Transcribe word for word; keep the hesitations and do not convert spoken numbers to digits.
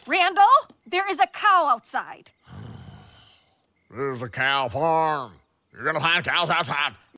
Randall, there is a cow outside. This is a cow farm. You're gonna find cows outside.